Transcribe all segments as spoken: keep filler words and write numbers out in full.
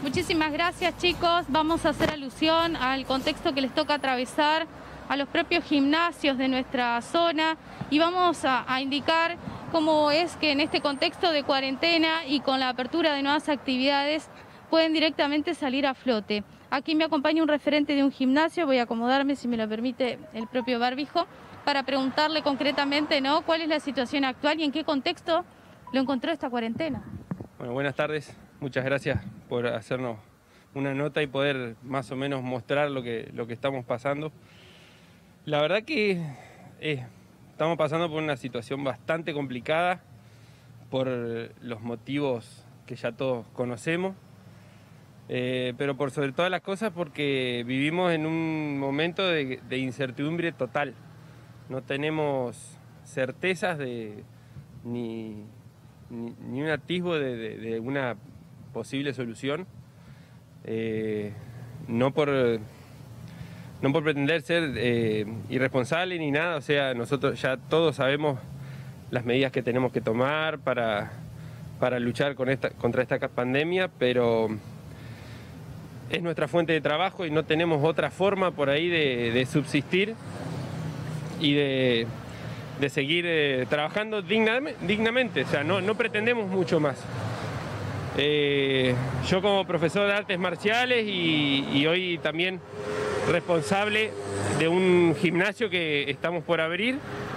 Muchísimas gracias, chicos. Vamos a hacer alusión al contexto que les toca atravesar a los propios gimnasios de nuestra zona y vamos a, a indicar cómo es que en este contexto de cuarentena y con la apertura de nuevas actividades pueden directamente salir a flote. Aquí me acompaña un referente de un gimnasio, voy a acomodarme, si me lo permite, el propio barbijo, para preguntarle concretamente, ¿no?, cuál es la situación actual y en qué contexto lo encontró esta cuarentena. Bueno, buenas tardes, muchas gracias por hacernos una nota y poder más o menos mostrar lo que, lo que estamos pasando. La verdad que eh, estamos pasando por una situación bastante complicada por los motivos que ya todos conocemos, eh, pero por sobre todas las cosas porque vivimos en un momento de, de incertidumbre total. No tenemos certezas de ni, ni, ni un atisbo de, de, de una posible solución, eh, no por... No por pretender ser eh, irresponsable ni nada, o sea, nosotros ya todos sabemos las medidas que tenemos que tomar para, para luchar con esta, contra esta pandemia, pero es nuestra fuente de trabajo y no tenemos otra forma por ahí de, de subsistir y de, de seguir eh, trabajando dignamente, dignamente, o sea, no, no pretendemos mucho más. Eh, yo como profesor de artes marciales y, y hoy también responsable de un gimnasio que estamos por abrir,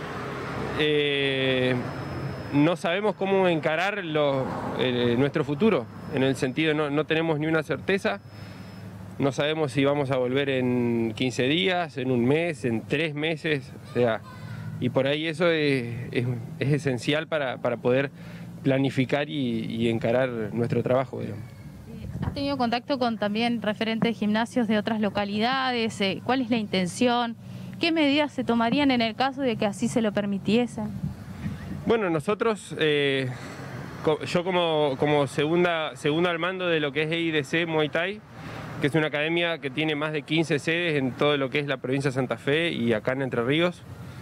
eh, no sabemos cómo encarar lo, eh, nuestro futuro, en el sentido no, no tenemos ni una certeza, no sabemos si vamos a volver en quince días, en un mes, en tres meses, o sea, y por ahí eso es, es, es esencial para, para poder planificar y, y encarar nuestro trabajo, digamos. ¿Has tenido contacto con también referentes de gimnasios de otras localidades? ¿Cuál es la intención? ¿Qué medidas se tomarían en el caso de que así se lo permitiesen? Bueno, nosotros, eh, yo como, como segunda, segundo al mando de lo que es E I D C Muay Thai, que es una academia que tiene más de quince sedes en todo lo que es la provincia de Santa Fe y acá en Entre Ríos,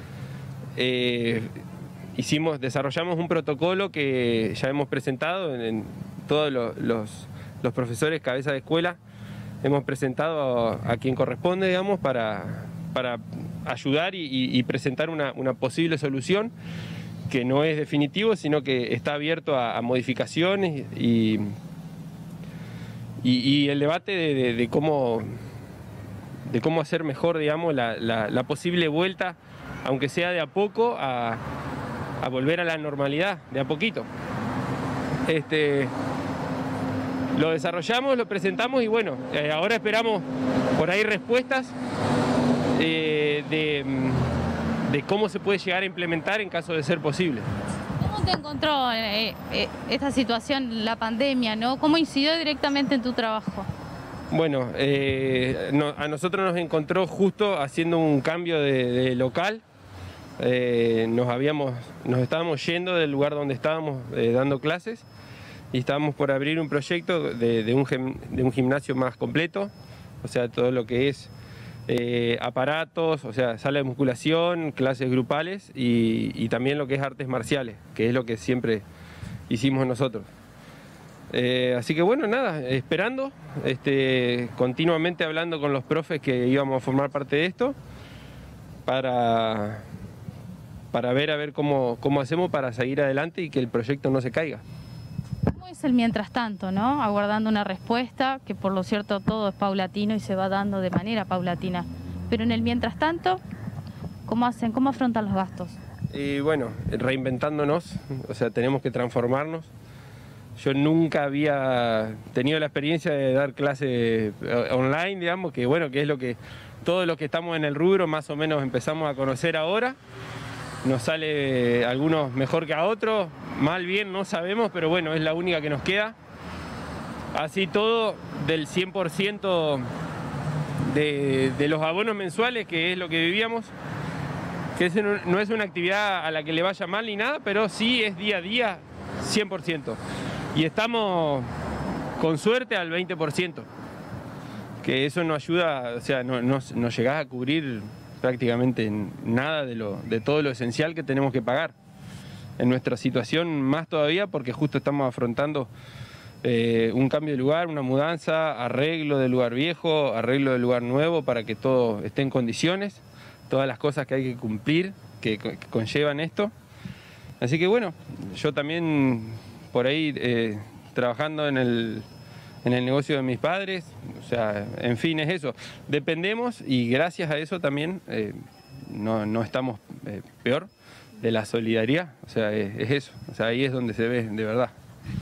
eh, hicimos, desarrollamos un protocolo que ya hemos presentado en, en todos los, los, los profesores cabeza de escuela, hemos presentado a, a quien corresponde, digamos, para, para ayudar y, y presentar una, una posible solución que no es definitivo, sino que está abierto a, a modificaciones y, y, y el debate de, de, de, cómo, de cómo hacer mejor, digamos, la, la, la posible vuelta, aunque sea de a poco, a a volver a la normalidad, de a poquito. Este, lo desarrollamos, lo presentamos y bueno, eh, ahora esperamos por ahí respuestas eh, de, de cómo se puede llegar a implementar en caso de ser posible. ¿Cómo te encontró eh, eh, esta situación, la pandemia, ¿no? ¿Cómo incidió directamente en tu trabajo? Bueno, eh, no, a nosotros nos encontró justo haciendo un cambio de, de local. Eh, nos habíamos, nos estábamos yendo del lugar donde estábamos eh, dando clases y estábamos por abrir un proyecto de, de, un, gim, de un gimnasio más completo, o sea, todo lo que es eh, aparatos, o sea, sala de musculación, clases grupales y, y también lo que es artes marciales, que es lo que siempre hicimos nosotros. Eh, así que bueno, nada, esperando, este, continuamente hablando con los profes que íbamos a formar parte de esto, para... para ver a ver cómo, cómo hacemos para seguir adelante y que el proyecto no se caiga. ¿Cómo es el mientras tanto, no? Aguardando una respuesta, que por lo cierto todo es paulatino y se va dando de manera paulatina. Pero en el mientras tanto, ¿cómo hacen? ¿Cómo afrontan los gastos? Y bueno, reinventándonos, o sea, tenemos que transformarnos. Yo nunca había tenido la experiencia de dar clases online, digamos, que bueno, que es lo que todos los que estamos en el rubro más o menos empezamos a conocer ahora. Nos sale a algunos mejor que a otros, mal bien no sabemos, pero bueno, es la única que nos queda. Así todo, del cien por ciento de, de los abonos mensuales, que es lo que vivíamos, que ese no, no es una actividad a la que le vaya mal ni nada, pero sí es día a día cien por ciento. Y estamos con suerte al veinte por ciento, que eso nos ayuda, o sea, no, no, nos llegás a cubrir prácticamente nada de, lo, de todo lo esencial que tenemos que pagar. En nuestra situación más todavía porque justo estamos afrontando eh, un cambio de lugar, una mudanza, arreglo del lugar viejo, arreglo del lugar nuevo para que todo esté en condiciones, todas las cosas que hay que cumplir, que, que conllevan esto. Así que bueno, yo también por ahí eh, trabajando en el, en el negocio de mis padres, o sea, en fin, es eso. Dependemos y gracias a eso también eh, no, no estamos eh, peor de la solidaridad, o sea, es, es eso, o sea, ahí es donde se ve de verdad.